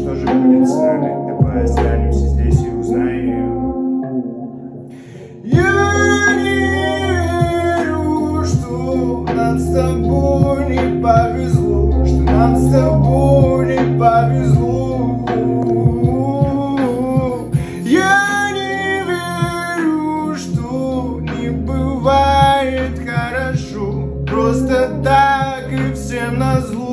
что же будет с нами? Давай останемся здесь и узнаем. Я не верю, что нам с тобой не повезло, что нам с тобой не повезло. Я не верю, что не бывает хорошо, просто так и всем назло.